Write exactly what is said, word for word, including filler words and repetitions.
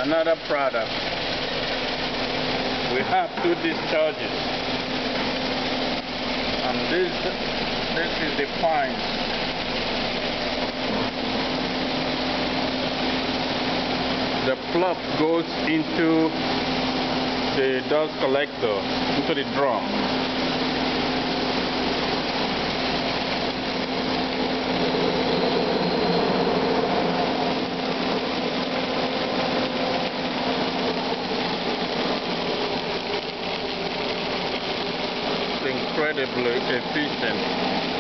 another product. We have two discharges, and this this is the fine. The fluff goes into the dust collector, into the drum. Incredibly efficient.